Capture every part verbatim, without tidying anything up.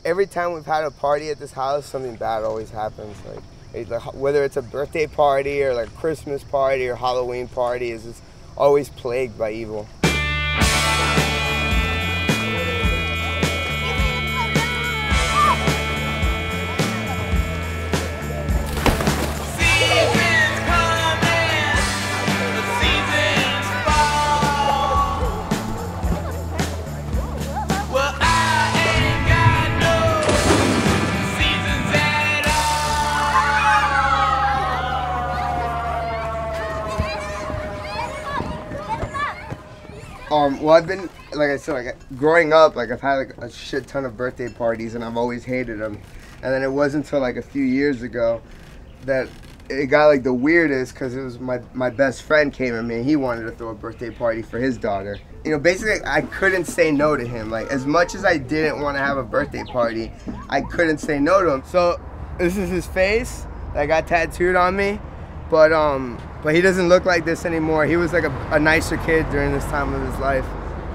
Every time we've had a party at this house, something bad always happens. Like, it, like whether it's a birthday party or like a Christmas party or Halloween party, is just always plagued by evil. Um, well, I've been, like I said, like growing up, like I've had like a shit ton of birthday parties and I've always hated them. And then it wasn't until like a few years ago that it got like the weirdest, because it was my, my best friend came at me and he wanted to throw a birthday party for his daughter. You know, basically I couldn't say no to him. Like, as much as I didn't want to have a birthday party, I couldn't say no to him. So this is his face that got tattooed on me. But um, but he doesn't look like this anymore. He was like a, a nicer kid during this time of his life.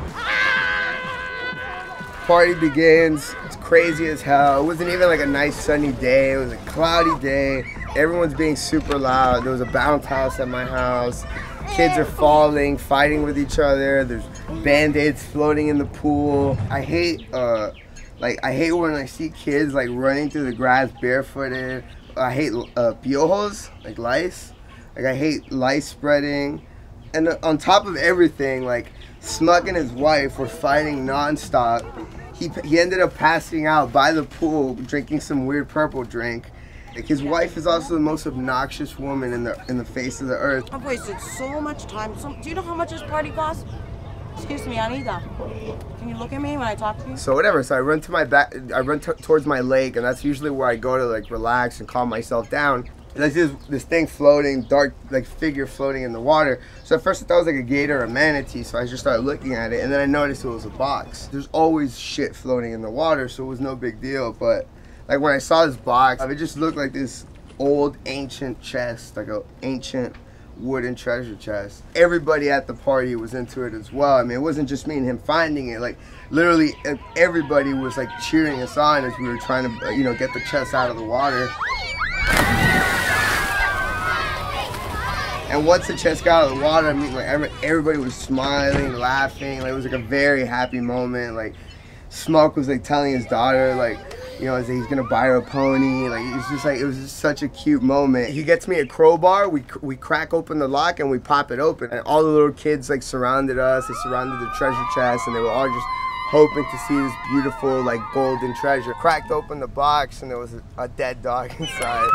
Party begins. It's crazy as hell. It wasn't even like a nice sunny day. It was a cloudy day. Everyone's being super loud. There was a bounce house at my house. Kids are falling, fighting with each other. There's Band-Aids floating in the pool. I hate, uh, like I hate when I see kids like running through the grass barefooted. I hate uh, piojos, like lice. Like, I hate lice spreading. And on top of everything, like, Smuck and his wife were fighting nonstop. He, he ended up passing out by the pool, drinking some weird purple drink. Like, his wife is also the most obnoxious woman in the in the face of the earth. I've wasted so much time. So, do you know how much this party costs? Excuse me, Anita. Can you look at me when I talk to you? So whatever, so I run to my back, I run t towards my lake, and that's usually where I go to like relax and calm myself down. And I see this, this thing floating, dark like figure floating in the water. So at first I thought it was like a gator or a manatee, so I just started looking at it, and then I noticed it was a box. There's always shit floating in the water, so it was no big deal, but like when I saw this box, it just looked like this old ancient chest, like an ancient wooden treasure chest. Everybody at the party was into it as well. I mean, it wasn't just me and him finding it. Like, literally everybody was like cheering us on as we were trying to, you know, get the chest out of the water. And once the chest got out of the water, I mean, like everybody was smiling, laughing. Like, it was like a very happy moment. Like, Smoke was like telling his daughter, like, you know, he's gonna buy her a pony. Like, it's just like, it was just such a cute moment. He gets me a crowbar, we we crack open the lock and we pop it open. And all the little kids like surrounded us, they surrounded the treasure chest, and they were all just hoping to see this beautiful like golden treasure. Cracked open the box and there was a, a dead dog inside.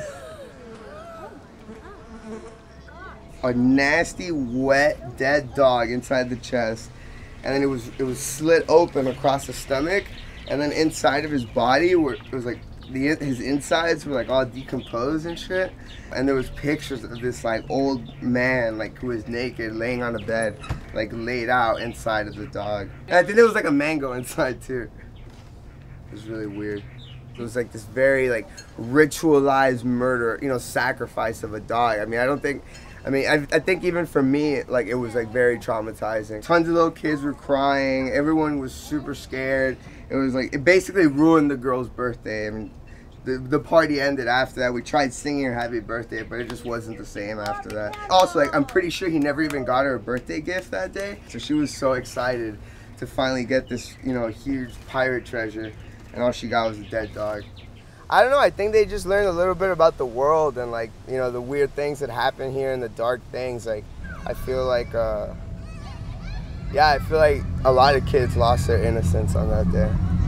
A nasty, wet, dead dog inside the chest. And then it was it was slit open across the stomach. And then inside of his body, were, it was like the his insides were like all decomposed and shit. And there was pictures of this like old man, like who was naked, laying on a bed, like laid out inside of the dog. And I think there was like a mango inside too. It was really weird. It was like this very like ritualized murder, you know, sacrifice of a dog. I mean, I don't think. I mean, I, I think even for me, like, it was like very traumatizing. Tons of little kids were crying. Everyone was super scared. It was like, it basically ruined the girl's birthday. I mean, the, the party ended after that. We tried singing her happy birthday, but it just wasn't the same after that. Also, like, I'm pretty sure he never even got her a birthday gift that day. So she was so excited to finally get this, you know, huge pirate treasure. And all she got was a dead dog. I don't know, I think they just learned a little bit about the world and like, you know, the weird things that happen here and the dark things. Like, I feel like, uh, yeah, I feel like a lot of kids lost their innocence on that day.